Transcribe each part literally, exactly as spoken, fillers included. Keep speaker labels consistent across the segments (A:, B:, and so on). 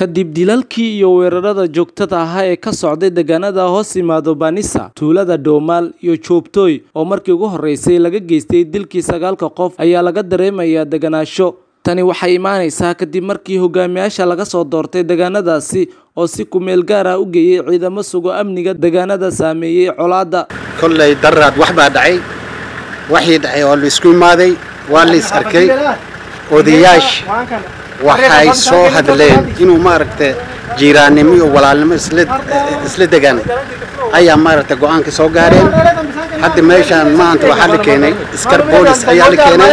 A: kadib dilalkii iyo weerarada joogtada ah ee ka socday deegaanada hoos yimaado Banisa, tuulada Doomaal iyo Joobtooy oo markii ugu horeysay laga geystay dilkii sagaalka qof ayaa laga dareemayaa deganaansho. Tani waxay imaanaysaa kadib markii hogaamiyaasha laga soo doortay deegaanadaasi oo si ku meel gaar ah u geeyay ciidamo sugo amniga deegaanada saameeyay colaada.
B: Kolley daraad wax baa dhacay, waxii dhacay oo la isku imaaday waa la is arkay odayaasha waxay soo hadleen inuu maaragtay jiiraanimo iyo walaalnimo isla isla degan ayaa maaragtay go'aanka soo gaareen. hadda meeshan maanta waxa la keenay iskar boolis ayaa la keenay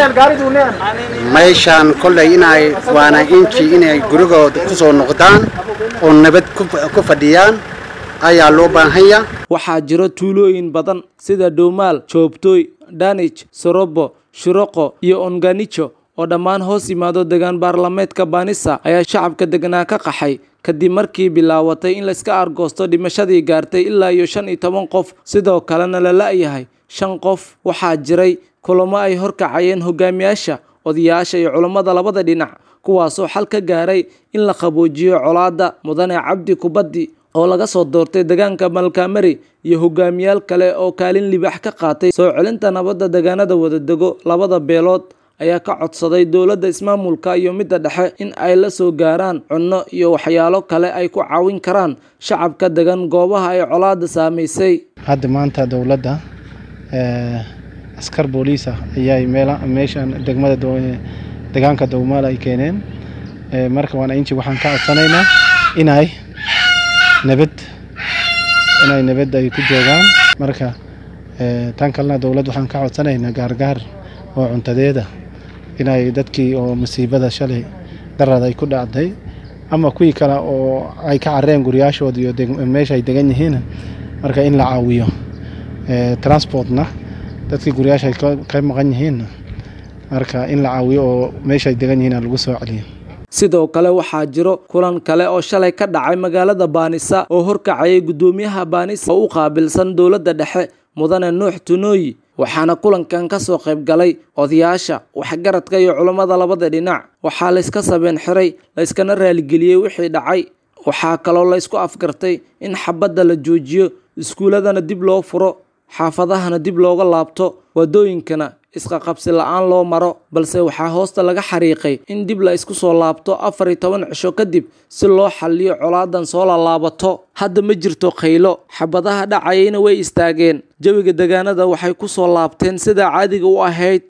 B: meeshan kolley inay waana intii inay gurigooda ku soo noqdaan oo nabad ku fadhiyaan ayaa loo baahan yahay.
A: waxaa jiro tuulooyin badan sida Doomaal, Joobtooy, Danich, Sorobo, Shiroko iyo Onganicho oo dhammaan hoos yimaado deegaan baarlamaanka Banisa ayaa shacabka deegaanka ka qaxay kadib markii bilaawatay in la iska argoosto dhimashadii gaartay ilaa iyo shan iyo toban qof, sidoo kalena la laayahay shan qof. waxaa jiray kulamo ay horkacayeen hogaamiyaasha, odayaasha iyo culimada labada dhinac kuwaasoo xal ka gaaray in la qaboojiyo colaada. Mudane Cabdi Kubaddi oo laga soo doortay deegaanka Malkamari iyo hogaamiyaal kale oo kaalin libaax ka qaatay soo celinta nabadda deegaanada wada dego labada beelood ayaa ka codsaday dawladda ismaamulka iyo midda dhexe in ay la soo gaaraan cunno iyo waxyaalo kale ay ku caawin karaan shacabka degan goobaha ay colaada saameysay.
C: hadda maanta dawladda ee askar booliis ah ayaa meela meeshan degmada deegaanka Doomaal ay keeneen. ee marka waan intii waxaan ka codsanaynaa inay nabad inay nabad ay ku joogaan. marka ee tan kalena dawladda waxaan ka codsanaynaa gaargaar oo cuntadeeda inay dadkii oo musiibada shalay darada ay ku dhacday ama kuwii kale oo ay ka careen guriyashooda iyo meesha ay degan yihiin marka in la caawiyo ee transportna dadkii guriyasha ay ka maqan yihiin marka in la caawiyo oo meesha ay degan yihiin lagu soo celiyo.
A: sidoo kale waxaa jiro kulan kale oo shalay ka dhacay magaalada Banisa oo horkacay gudoomiyaha Banisa oo u qaabilsan dawladda dhexe Mudane Nuux Tunooyi, waxaana kulankan ka soo qayb galay odayaasha, waxgaradka iyo culimada labada dhinac. waxaa la iska sabeen xiray, la iskana raali geliyay wixii dhacay. waxaa kaloo la isku afgartay in xabadda la joojiyo, iskuuladana dib loo furo, xaafadahana dib looga laabto, wadooyinkana isqa qabsi la'aan loo maro. balse waxaa hoosta laga xariiqay in dib la isku soo laabto afar iyo toban cisho kadib si loo xalliyo colaadan soo laabato. hadda ma jirto khaylo, xabadaha dhacayna way istaageen, jawiga deegaanada waxay ku soo laabteen sida caadiga u ahayd.